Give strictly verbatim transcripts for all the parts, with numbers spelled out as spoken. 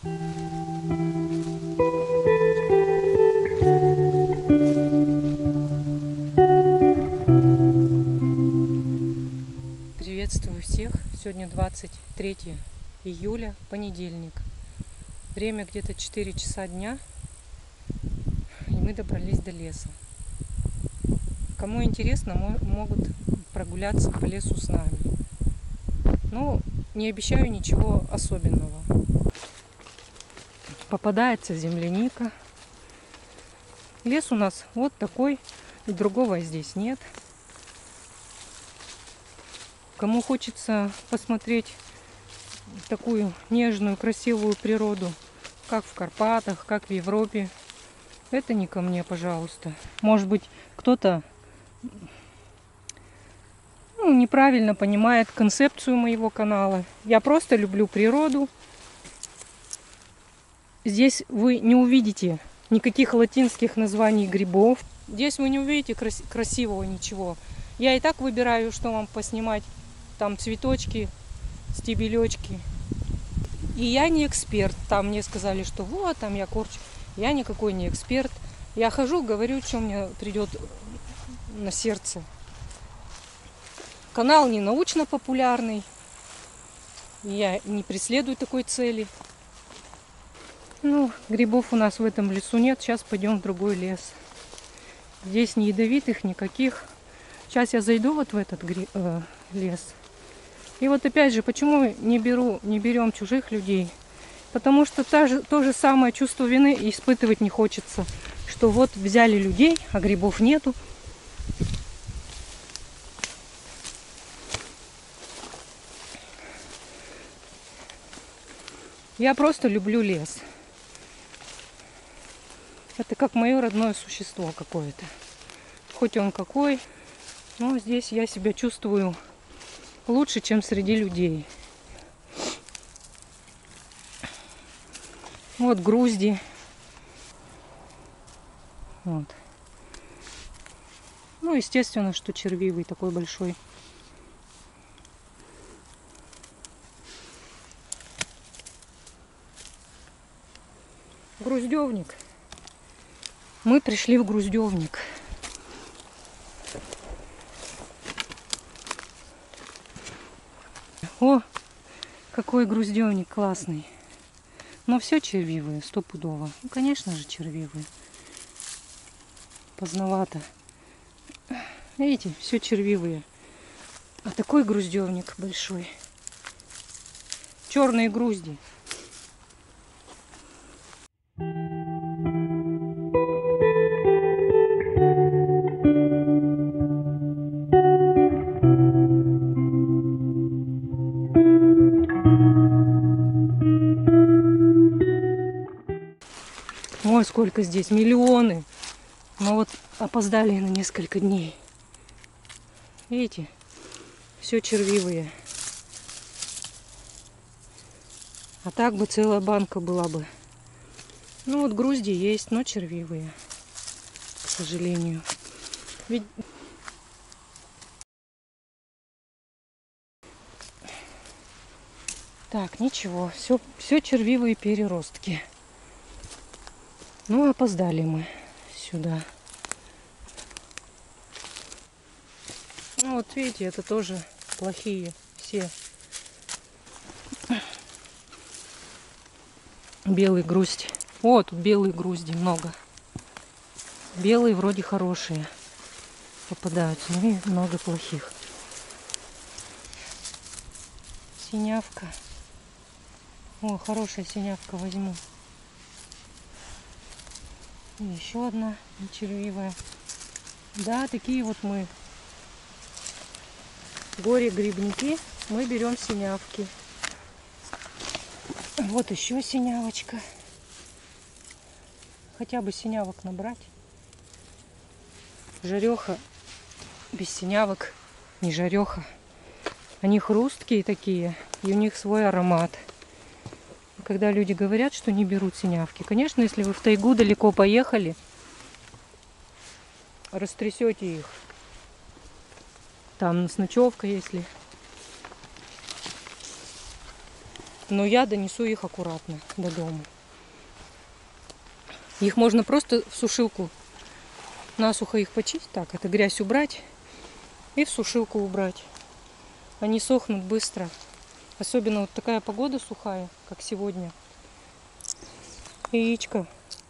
Приветствую всех! Сегодня двадцать третье июля, понедельник. Время где-то четыре часа дня, и мы добрались до леса. Кому интересно, могут прогуляться по лесу с нами. Но не обещаю ничего особенного. Попадается земляника. Лес у нас вот такой, и другого здесь нет. Кому хочется посмотреть такую нежную, красивую природу, как в Карпатах, как в Европе, это не ко мне, пожалуйста. Может быть, кто-то ну, неправильно понимает концепцию моего канала. Я просто люблю природу. Здесь вы не увидите никаких латинских названий грибов. Здесь вы не увидите крас- красивого ничего. Я и так выбираю, что вам поснимать. Там цветочки, стебелечки. И я не эксперт. Там мне сказали, что вот, там я корчу. Я никакой не эксперт. Я хожу, говорю, что мне придет на сердце. Канал не научно-популярный. Я не преследую такой цели. Ну, грибов у нас в этом лесу нет. Сейчас пойдем в другой лес. Здесь не ядовитых никаких. Сейчас я зайду вот в этот гри... э, лес. И вот опять же, почему не беру, не берем чужих людей? Потому что та же, то же самое чувство вины испытывать не хочется. Что вот взяли людей, а грибов нету. Я просто люблю лес. Это как мое родное существо какое-то. Хоть он какой, но здесь я себя чувствую лучше, чем среди людей. Вот грузди. Вот. Ну, естественно, что червивый такой большой. Груздевник. Мы пришли в груздевник. О, какой груздевник классный. Но все червивые, стопудово. Ну, конечно же, червивые. Поздновато. Видите, все червивые. А такой груздевник большой. Черные грузди. Ой, сколько здесь, миллионы. Но вот опоздали на несколько дней. Видите, все червивые. А так бы целая банка была бы. Ну вот грузди есть, но червивые, к сожалению. Ведь... Так, ничего, все, все червивые переростки. Ну, опоздали мы сюда. Ну, вот видите, это тоже плохие все. Белый груздь. О, тут белые грузди много. Белые вроде хорошие попадаются, но и много плохих. Синявка. О, хорошая синявка, возьму. И еще одна червивая. Да, такие вот мы горе-грибники. Мы берем синявки. Вот еще синявочка. Хотя бы синявок набрать. Жареха без синявок не жареха. Они хрусткие такие, и у них свой аромат. Когда люди говорят, что не берут синявки. Конечно, если вы в тайгу далеко поехали, растрясете их. Там с ночевкой, если. Но я донесу их аккуратно до дома. Их можно просто в сушилку насухо их почистить. Так, это грязь убрать и в сушилку убрать. Они сохнут быстро. Особенно вот такая погода сухая, как сегодня. Яичко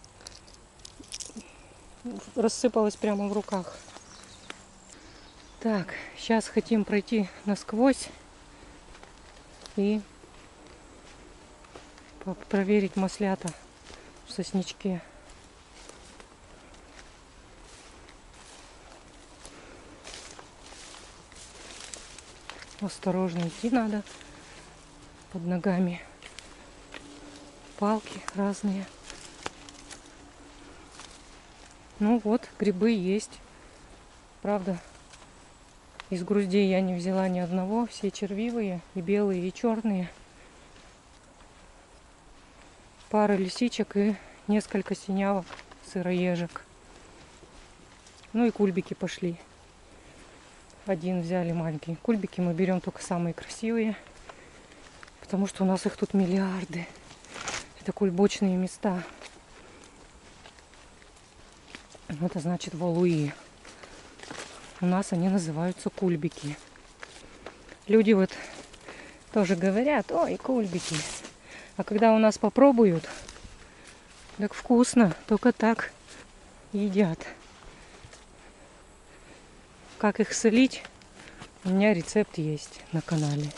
рассыпалось прямо в руках. Так, сейчас хотим пройти насквозь и проверить маслята в сосничке. Осторожно идти надо. Под ногами палки разные. Ну вот, грибы есть. Правда, из груздей я не взяла ни одного. Все червивые, и белые, и черные. Пара лисичек и несколько синявок, сыроежек. Ну и кульбики пошли. Один взяли маленький. Кульбики мы берем только самые красивые. Потому что у нас их тут миллиарды. Это кульбочные места. Это значит валуи. У нас они называются кульбики. Люди вот тоже говорят: ой, кульбики. А когда у нас попробуют, так вкусно, только так едят. Как их солить? У меня рецепт есть на канале.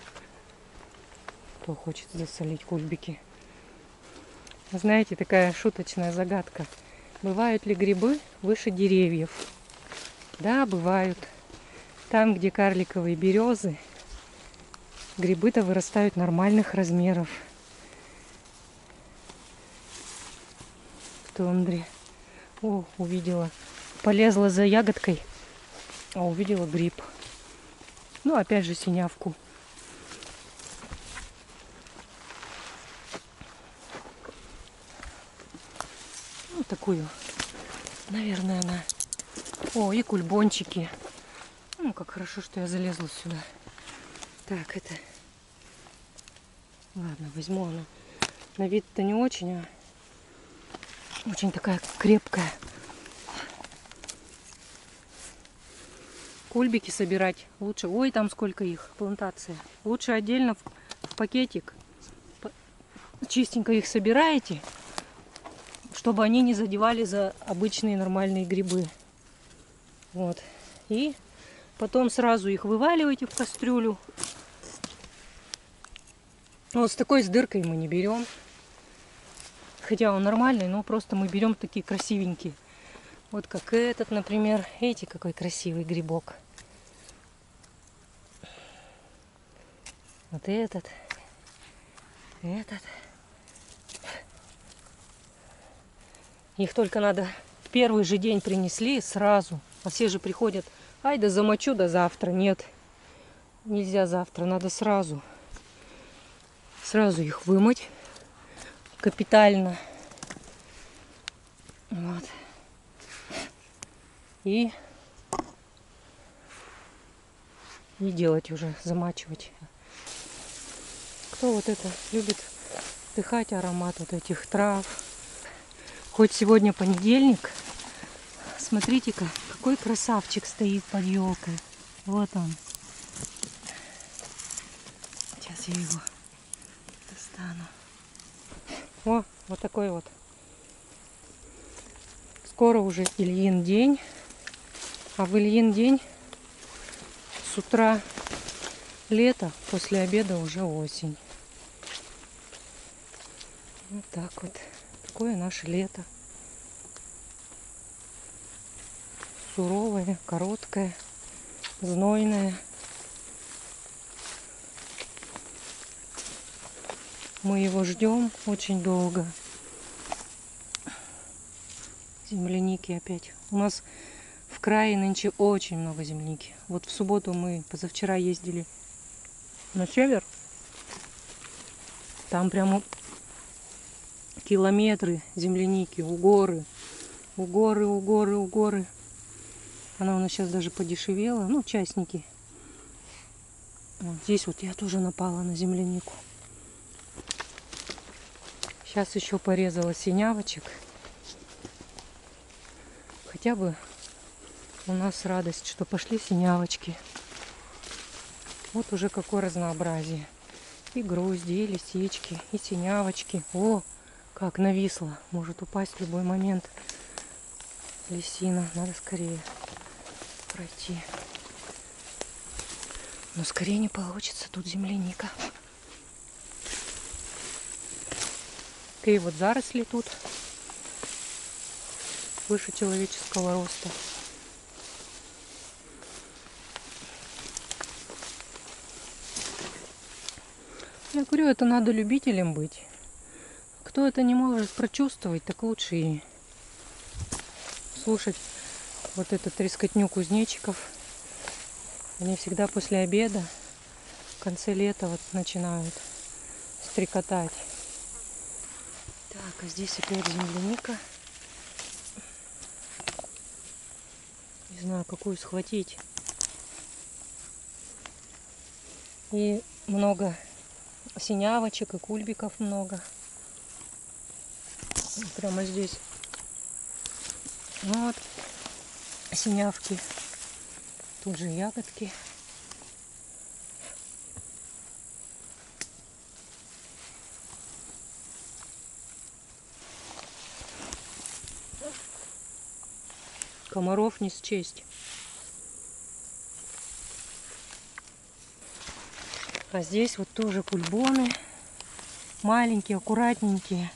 Кто хочет засолить кульбики. Знаете, такая шуточная загадка. Бывают ли грибы выше деревьев? Да, бывают. Там, где карликовые березы, грибы-то вырастают нормальных размеров. В тундре. О, увидела. Полезла за ягодкой, а увидела гриб. Ну, опять же, синявку. Ну, такую. Наверное, она... О, и кульбончики. Ну, как хорошо, что я залезла сюда. Так, это... Ладно, возьму она. На вид-то не очень, а очень такая крепкая. Кульбики собирать лучше. Ой, там сколько их, плантация. Лучше отдельно в, в пакетик. Чистенько их собираете, чтобы они не задевали за обычные нормальные грибы. Вот. И потом сразу их вываливаете в кастрюлю. Вот с такой с дыркой мы не берем. Хотя он нормальный, но просто мы берем такие красивенькие. Вот как этот, например. Видите, какой красивый грибок. Вот этот. Этот. Их только надо в первый же день принесли сразу. А все же приходят: ай, да замочу до завтра. Нет, нельзя завтра, надо сразу. Сразу их вымыть капитально. Вот. И, и делать уже, замачивать. Кто вот это любит вдыхать аромат вот этих трав. Хоть сегодня понедельник. Смотрите-ка, какой красавчик стоит под елкой. Вот он. Сейчас я его достану. О, вот такой вот. Скоро уже Ильин день. А в Ильин день с утра лето, после обеда уже осень. Вот так вот. Такое наше лето. Суровое, короткое, знойное. Мы его ждем очень долго. Земляники опять. У нас в крае нынче очень много земляники. Вот в субботу мы позавчера ездили на север. Там прямо километры земляники, у горы. У горы, у горы, у горы. Она у нас сейчас даже подешевела. Ну, частники. Вот здесь вот я тоже напала на землянику. Сейчас еще порезала синявочек. Хотя бы у нас радость, что пошли синявочки. Вот уже какое разнообразие. И грозди, и лисички, и синявочки. О, как нависло. Может упасть в любой момент лисина. Надо скорее пройти. Но скорее не получится. Тут земляника. Такие вот заросли тут. Выше человеческого роста. Я говорю, это надо любителям быть. Кто это не может прочувствовать, так лучше и слушать вот эту трескотню кузнечиков. Они всегда после обеда, в конце лета вот начинают стрекотать. Так, а здесь опять земляника. Не знаю, какую схватить. И много синявочек и кульбиков много. Прямо здесь. Вот синявки. Тут же ягодки. Комаров не счесть. А здесь вот тоже кульбоны. Маленькие, аккуратненькие.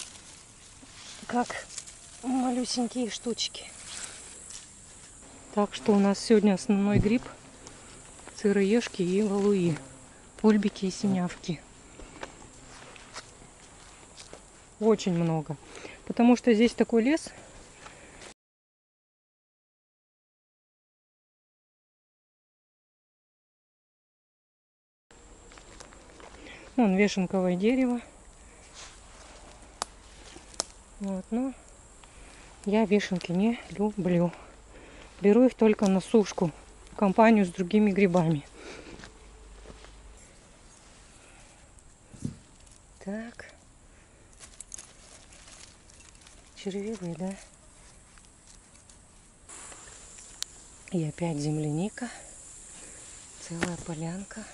Как малюсенькие штучки. Так что у нас сегодня основной гриб. Сыроежки и валуи. Кульбики и синявки. Очень много. Потому что здесь такой лес. Вон вешенковое дерево. Вот, но я вешенки не люблю. Беру их только на сушку, в компанию с другими грибами. Так. Червивый, да? И опять земляника. Целая полянка.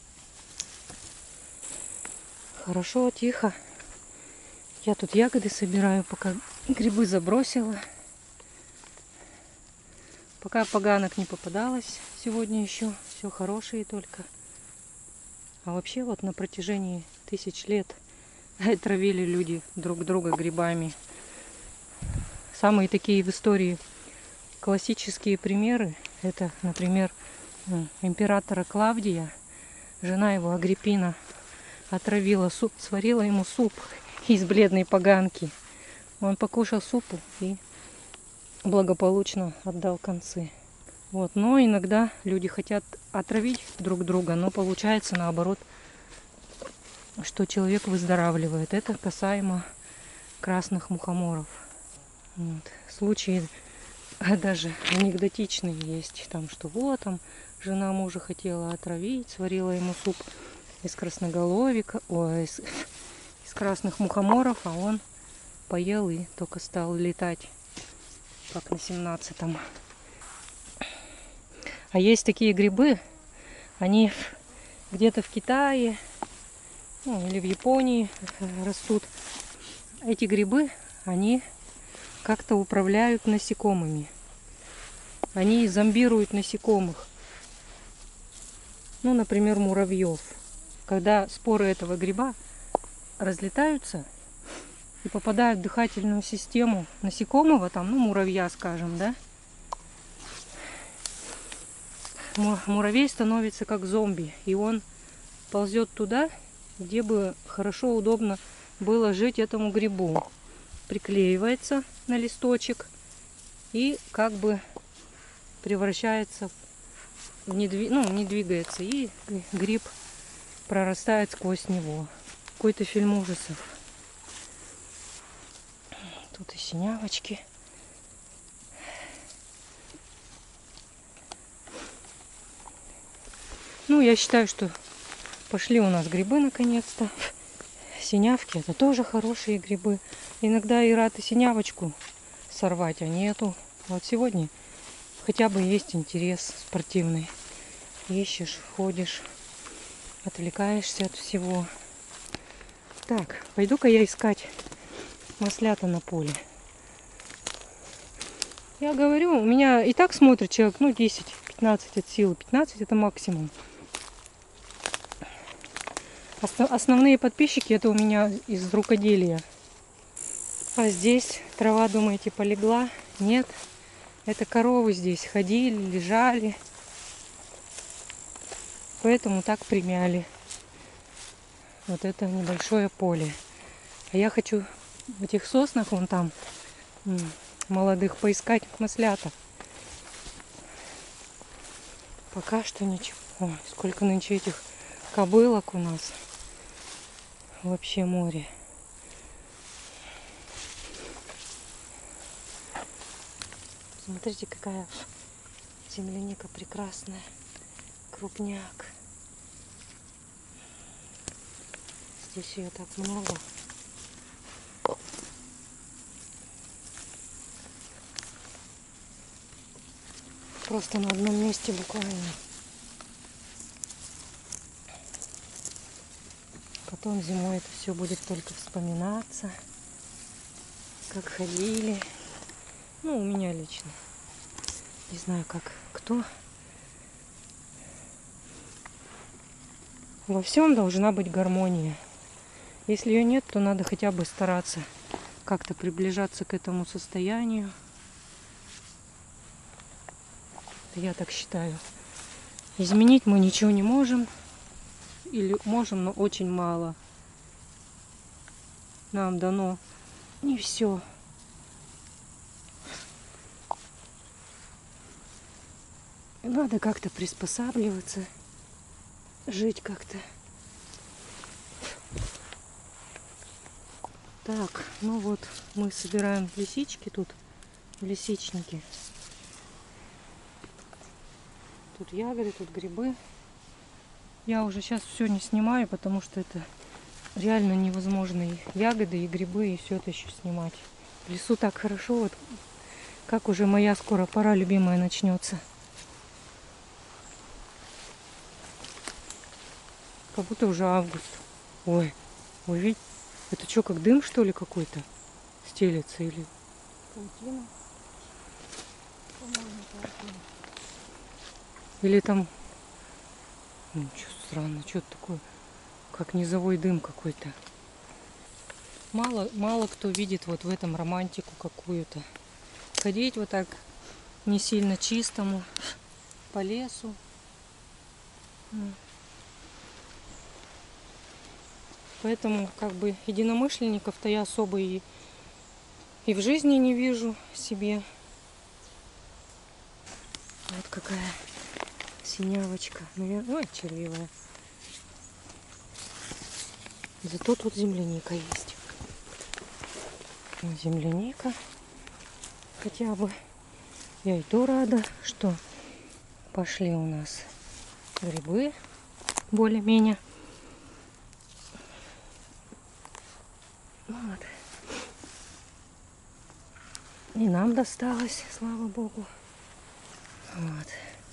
Хорошо, тихо. Я тут ягоды собираю, пока грибы забросила. Пока поганок не попадалось сегодня еще. Все хорошие только. А вообще вот на протяжении тысяч лет травили люди друг друга грибами. Самые такие в истории классические примеры. Это, например, императора Клавдия. Жена его Агриппина отравила суп, сварила ему суп из бледной поганки. Он покушал супу и благополучно отдал концы. Вот. Но иногда люди хотят отравить друг друга, но получается наоборот, что человек выздоравливает. Это касаемо красных мухоморов. Вот. Случаи даже анекдотичные есть. Там, что вот там жена мужа хотела отравить, сварила ему суп из красноголовика, ой, из, из красных мухоморов, а он поел и только стал летать, как на семнадцатом. А есть такие грибы, они где-то в Китае, ну, или в Японии растут. Эти грибы, они как-то управляют насекомыми. Они зомбируют насекомых. Ну, например, муравьев. Когда споры этого гриба разлетаются и попадают в дыхательную систему насекомого, там, ну, муравья, скажем, да, муравей становится как зомби, и он ползет туда, где бы хорошо, удобно было жить этому грибу. Приклеивается на листочек и как бы превращается в недвиг... ну, не двигается, и гриб прорастает сквозь него. Какой-то фильм ужасов. Тут и синявочки. Ну, я считаю, что пошли у нас грибы наконец-то. синявки, это тоже хорошие грибы. Иногда и рад и синявочку сорвать, а нету. Вот сегодня хотя бы есть интерес спортивный. Ищешь, ходишь, отвлекаешься от всего. Так, пойду-ка я искать маслята на поле. Я говорю, у меня и так смотрит человек, ну, десять-пятнадцать от силы. пятнадцать это максимум. Основные подписчики это у меня из рукоделия. А здесь трава, думаете, полегла? Нет. Это коровы здесь ходили, лежали. Поэтому так примяли. Вот это небольшое поле. А я хочу в этих соснах, вон там, молодых, поискать маслята. Пока что ничего. Ой, сколько нынче этих кобылок у нас. Вообще море. Смотрите, какая земляника прекрасная. Крупняк. Здесь ее так много. Просто на одном месте буквально. Потом зимой это все будет только вспоминаться. Как ходили. Ну, у меня лично. Не знаю, как кто. Во всем должна быть гармония. Если ее нет, то надо хотя бы стараться как-то приближаться к этому состоянию. Я так считаю. Изменить мы ничего не можем. Или можем, но очень мало. Нам дано не все. Надо как-то приспосабливаться, жить как-то. Так, ну вот мы собираем лисички тут, в лисичнике. Тут ягоды, тут грибы. Я уже сейчас все не снимаю, потому что это реально невозможно. И ягоды, и грибы, и все это еще снимать. В лесу так хорошо, вот как уже моя скоро пора любимая начнется. Как будто уже август. Ой, ой, ведь это что, как дым, что ли, какой-то стелется или паутина? По-моему, паутина. Или там... Ну, что странно, что-то такое, как низовой дым какой-то. Мало, мало кто видит вот в этом романтику какую-то. Ходить вот так не сильно чистому по лесу. Поэтому как бы единомышленников-то я особо и, и в жизни не вижу себе. Вот какая синявочка. Наверное, ой, червивая. Зато тут земляника есть. Земляника. Хотя бы. Я и то рада, что пошли у нас грибы более-менее. Вот. И нам досталось, слава богу. Вот.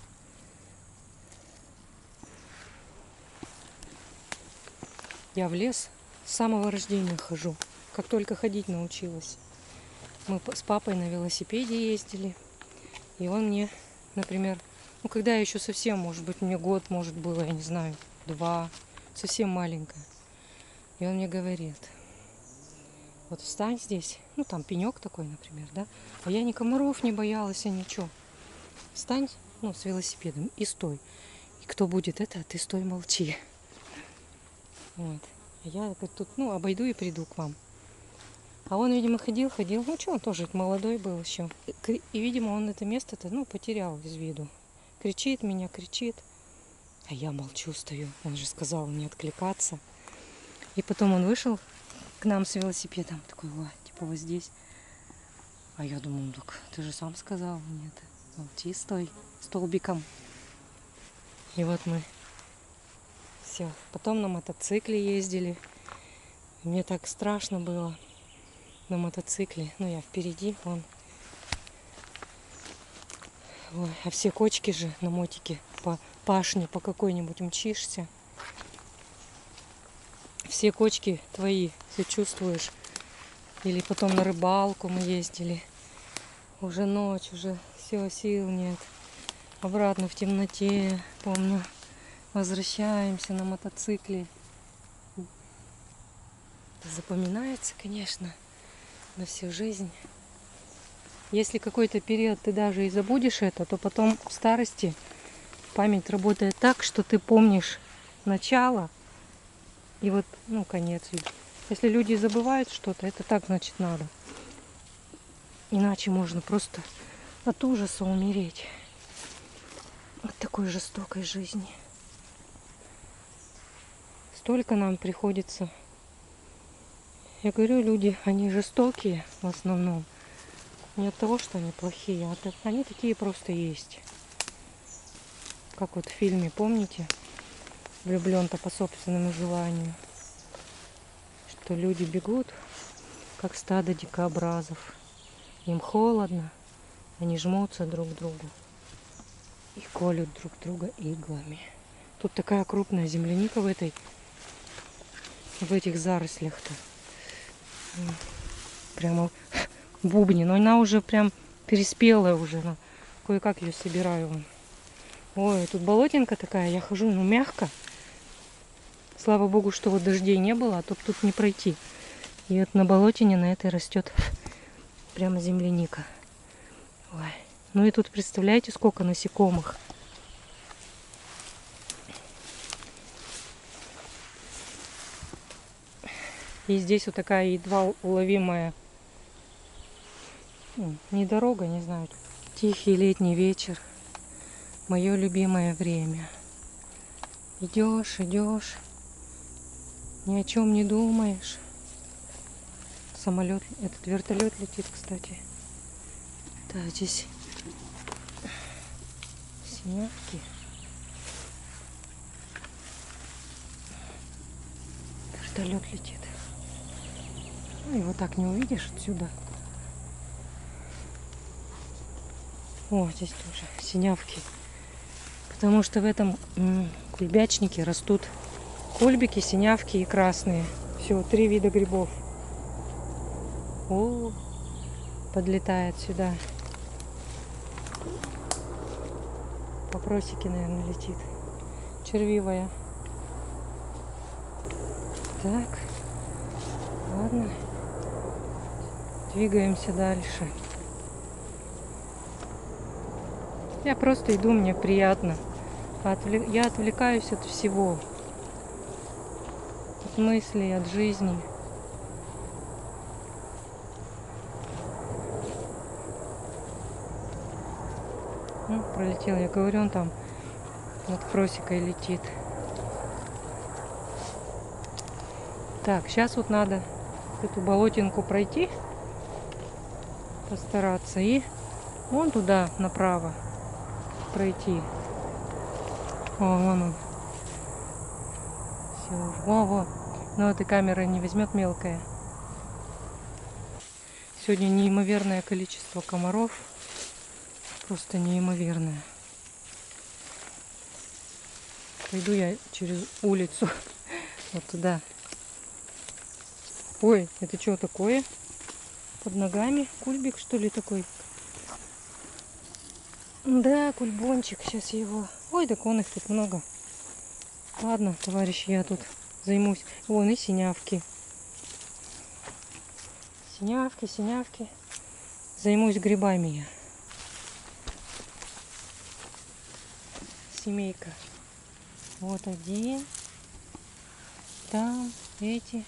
Я в лес с самого рождения хожу. Как только ходить научилась. Мы с папой на велосипеде ездили. И он мне, например, ну когда я еще совсем, может быть, мне год, может, было, я не знаю, два, совсем маленькая. И он мне говорит: вот встань здесь, ну там пенек такой, например, да, а я ни комаров не боялась, а ничего. Встань, ну, с велосипедом и стой. И кто будет это, а ты стой, молчи. Вот. А я тут, ну, обойду и приду к вам. А он, видимо, ходил, ходил, ну что, он тоже молодой был еще. И, видимо, он это место-то, ну, потерял из виду. Кричит меня, кричит. А я молчу, стою. Он же сказал не откликаться. И потом он вышел к нам с велосипедом. Такой, о, типа вот здесь. А я думаю, ну так ты же сам сказал. Нет, молчи, стой, столбиком. И вот мы все. Потом на мотоцикле ездили. Мне так страшно было на мотоцикле. Ну, я впереди, вон. Ой, а все кочки же на мотике по пашне по какой-нибудь мчишься. Все кочки твои, все чувствуешь. Или потом на рыбалку мы ездили. Уже ночь, уже все, сил нет. Обратно в темноте, помню. Возвращаемся на мотоцикле. Запоминается, конечно, на всю жизнь. Если какой-то период ты даже и забудешь это, то потом в старости память работает так, что ты помнишь начало и вот, ну, конец. Если люди забывают что-то, это так, значит, надо. Иначе можно просто от ужаса умереть. От такой жестокой жизни. Столько нам приходится. Я говорю, люди, они жестокие в основном. Не от того, что они плохие, а от... они такие просто есть. Как вот в фильме, помните? Влюблен-то по собственному желанию. Что люди бегут, как стадо дикообразов. Им холодно, они жмутся друг к другу и колют друг друга иглами. Тут такая крупная земляника в этой, в этих зарослях-то. Прямо бубни, но она уже прям переспелая уже. Ну, кое-как ее собираю. Ой, тут болотинка такая, я хожу, ну мягко. Слава богу, что вот дождей не было, а то тут не пройти. И вот на болотине на этой растет прямо земляника. Ой. Ну и тут представляете, сколько насекомых. И здесь вот такая едва уловимая, ну, не дорога, не знаю. Тихий летний вечер. Мое любимое время. Идешь, идешь, ни о чем не думаешь. Самолет, этот вертолет летит, кстати. Да, здесь синявки. Вертолет летит. Ну, его так не увидишь отсюда. О, здесь тоже синявки. Потому что в этом м, кульбячнике растут кульбики, синявки и красные. Все, три вида грибов. О, подлетает сюда. По просеке, наверное, летит. Червивая. Так. Ладно. Двигаемся дальше. Я просто иду, мне приятно. Я отвлекаюсь от всего. От мыслей, от жизни. Ну, пролетел, я говорю, он там над просекой летит. Так, сейчас вот надо эту болотинку пройти, постараться, и вон туда направо пройти. О, вон он. Все, во, во. Но этой камеры не возьмет мелкая. Сегодня неимоверное количество комаров. Просто неимоверное. Пойду я через улицу вот туда. Ой, это что такое? Под ногами кульбик, что ли, такой? Да, кульбончик. Сейчас его... Ой, так вон их тут много. Ладно, товарищи, я тут займусь. Вон и синявки. Синявки, синявки. Займусь грибами я. Семейка. Вот один. Там эти.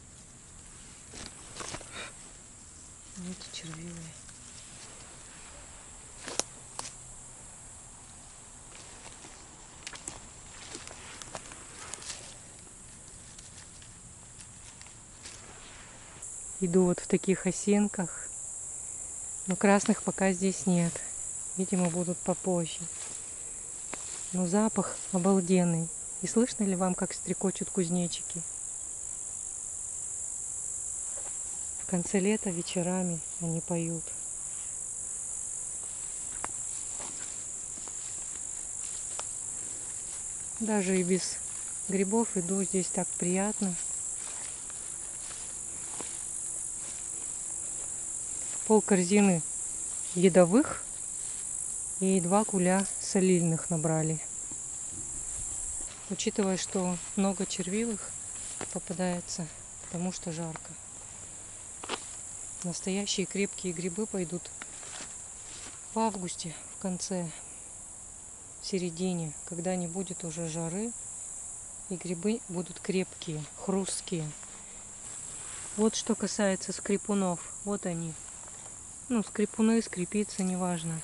Эти червивые. Иду вот в таких осинках. Но красных пока здесь нет. Видимо, будут попозже. Но запах обалденный. И слышно ли вам, как стрекочут кузнечики? В конце лета вечерами они поют. Даже и без грибов иду, здесь так приятно. Пол корзины едовых и два куля солильных набрали. Учитывая, что много червивых попадается, потому что жарко. Настоящие крепкие грибы пойдут в августе, в конце, в середине, когда не будет уже жары, и грибы будут крепкие, хрусткие. Вот что касается скрипунов. Вот они. Ну, скрипуны, скрипицы, неважно.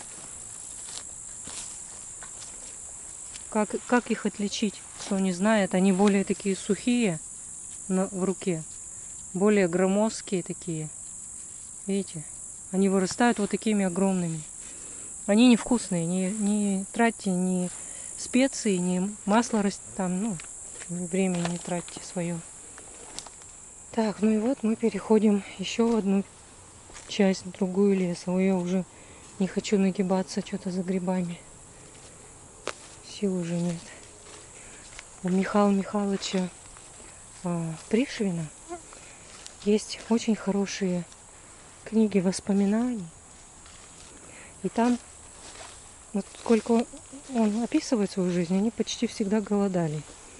Как, как их отличить, кто не знает? Они более такие сухие на, в руке, более громоздкие такие. Видите? Они вырастают вот такими огромными. Они невкусные, не, не тратьте ни специи, ни масло там, ну, времени не тратьте свое. Так, ну и вот мы переходим еще в одну часть, другую леса. Ой, я уже не хочу нагибаться что-то за грибами. Сил уже нет. У Михаила Михайловича а, Пришвина есть очень хорошие книги воспоминаний. И там, вот сколько он описывает свою жизнь, они почти всегда голодали.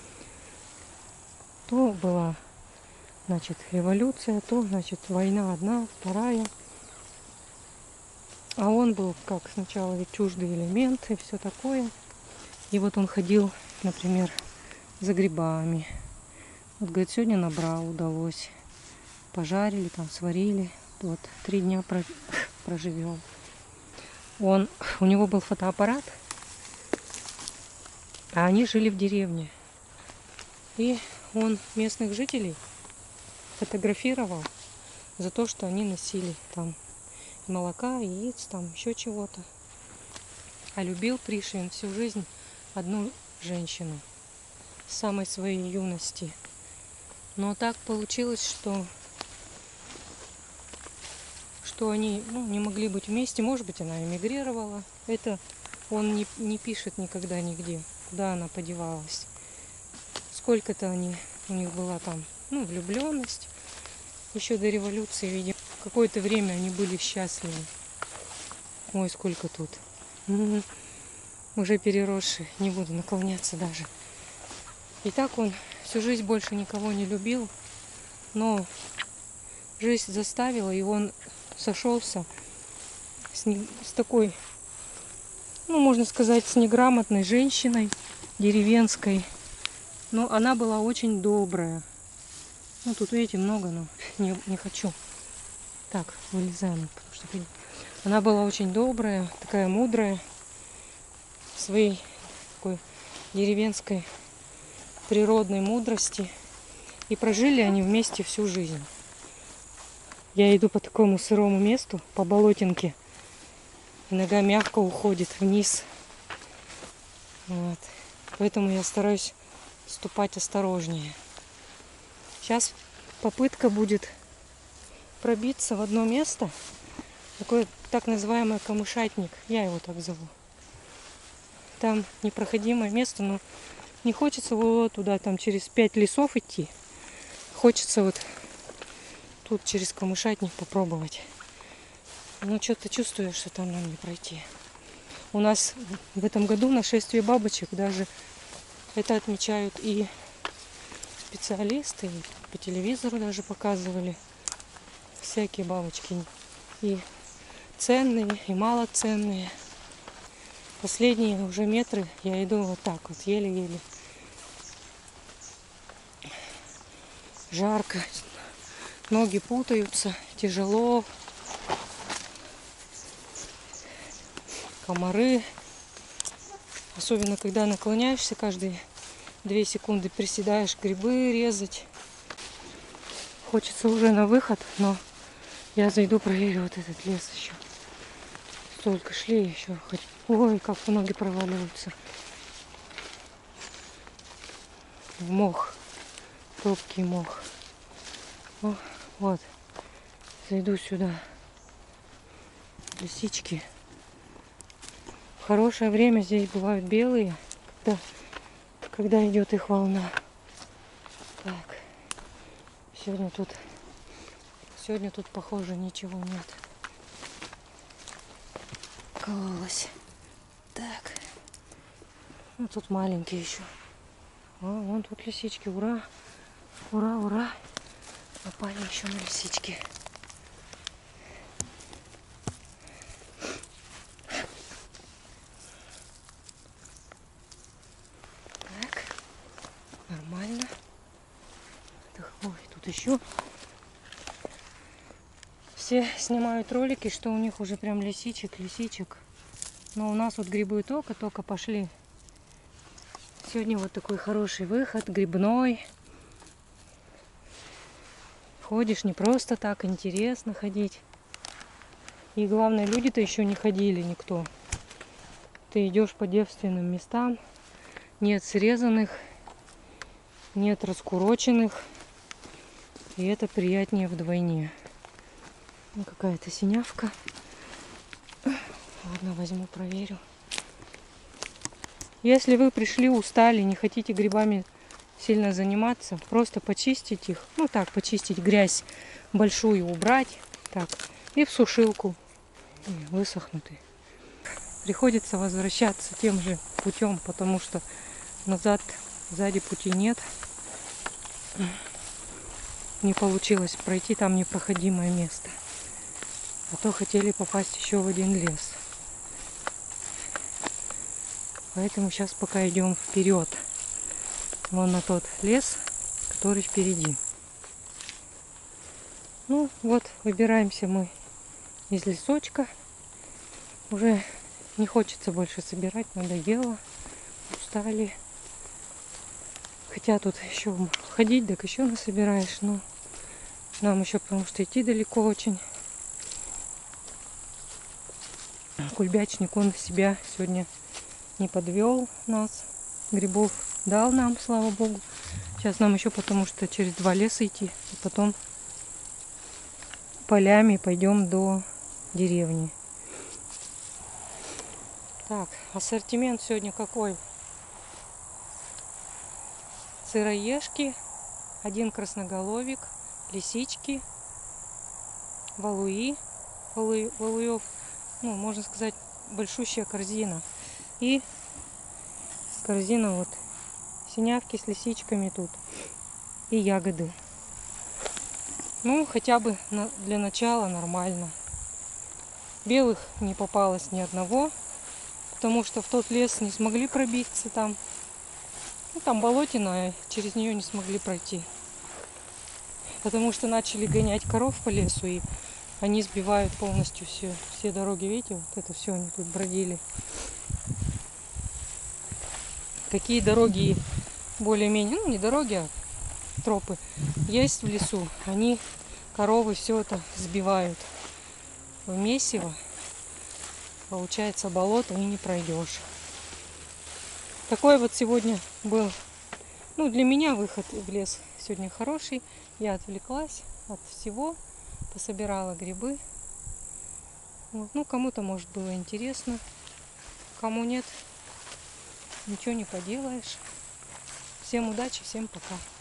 То была, значит, революция, то, значит, война одна, вторая. А он был, как сначала, ведь чуждый элемент и все такое. И вот он ходил, например, за грибами. Вот, говорит, сегодня набрал, удалось. Пожарили, там, сварили. Вот, три дня проживем. Он, у него был фотоаппарат, а они жили в деревне. И он местных жителей фотографировал за то, что они носили там молока, яиц, там еще чего-то. А любил Пришвин всю жизнь одну женщину с самой своей юности. Но так получилось, что что они, ну, не могли быть вместе. Может быть, она эмигрировала. Это он не, не пишет никогда нигде, куда она подевалась. Сколько-то они, у них была там, ну, влюбленность. Еще до революции, видимо. Какое-то время они были счастливы. Ой, сколько тут. М-м-м. Уже переросшие. Не буду наклоняться даже. И так он всю жизнь больше никого не любил. Но жизнь заставила, и он сошелся с, не, с такой, ну, можно сказать, с неграмотной женщиной, деревенской. Но она была очень добрая. Ну, тут, видите, много, но не, не хочу. Так, вылезаем, потому что она была очень добрая, такая мудрая, своей такой деревенской природной мудрости. И прожили они вместе всю жизнь. Я иду по такому сырому месту, по болотинке. И нога мягко уходит вниз. Вот. Поэтому я стараюсь ступать осторожнее. Сейчас попытка будет пробиться в одно место. Такой так называемый камышатник. Я его так зову. Там непроходимое место, но не хочется вот туда, там через пять лесов идти. Хочется вот тут через камышатник попробовать. Но что-то чувствую, что там нам не пройти. У нас в этом году нашествие бабочек, даже это отмечают и специалисты, и по телевизору даже показывали всякие бабочки. И ценные, и малоценные. Последние уже метры я иду вот так вот, еле-еле. Жарко. Ноги путаются, тяжело. Комары. Особенно, когда наклоняешься, каждые две секунды приседаешь, грибы резать. хочется уже на выход, но я зайду, проверю вот этот лес еще. Столько шли еще. Хоть... Ой, как ноги проваливаются. В мох. Топкий мох. О, вот. Зайду сюда. Лисички. В хорошее время здесь бывают белые, когда, когда идет их волна. Так. Сегодня тут, сегодня тут, похоже, ничего нет. Кололась. Так. Ну, тут маленькие еще. А, вон тут лисички. Ура! Ура, ура! Попали еще на лисички. Так. Нормально. Ой, тут еще все снимают ролики, что у них уже прям лисичек, лисичек. Но у нас вот грибы только-только пошли. Сегодня вот такой хороший выход, грибной. Ходишь не просто так, интересно ходить. И главное, люди-то еще не ходили никто. Ты идешь по девственным местам. Нет срезанных, нет раскуроченных. И это приятнее вдвойне. Ну, какая-то синявка. Ладно, возьму, проверю. Если вы пришли, устали, не хотите грибами сильно заниматься, просто почистить их. Ну так, почистить грязь большую, убрать. Так, и в сушилку. Высохнутый. Приходится возвращаться тем же путем, потому что назад, сзади пути нет. Не получилось пройти, там непроходимое место. А то хотели попасть еще в один лес. Поэтому сейчас пока идем вперед. Вон на тот лес, который впереди. Ну вот, выбираемся мы из лесочка. Уже не хочется больше собирать, надоело. Устали. Хотя тут еще ходить, так еще насобираешь. Но нам еще, потому что идти далеко очень. Кульбячник, он себя сегодня не подвел нас. Грибов дал нам, слава богу. Сейчас нам еще, потому что через два леса идти. И потом полями пойдем до деревни. Так, ассортимент сегодня какой? Сыроежки, один красноголовик, лисички, валуи, валу, валуев, ну, можно сказать, большущая корзина. И корзина вот синявки с лисичками тут. И ягоды. Ну, хотя бы на, для начала нормально. Белых не попалось ни одного, потому что в тот лес не смогли пробиться там. Ну, там болотина, через нее не смогли пройти. Потому что начали гонять коров по лесу, и они сбивают полностью все, все дороги. Видите, вот это все они тут бродили. Какие дороги более-менее, ну не дороги, а тропы есть в лесу, они, коровы, все это сбивают в месиво. Получается болото, и не пройдешь. Такой вот сегодня был, ну, для меня выход в лес сегодня хороший. Я отвлеклась от всего, пособирала грибы. Вот. Ну, кому-то, может, было интересно, кому нет, ничего не поделаешь. Всем удачи, всем пока.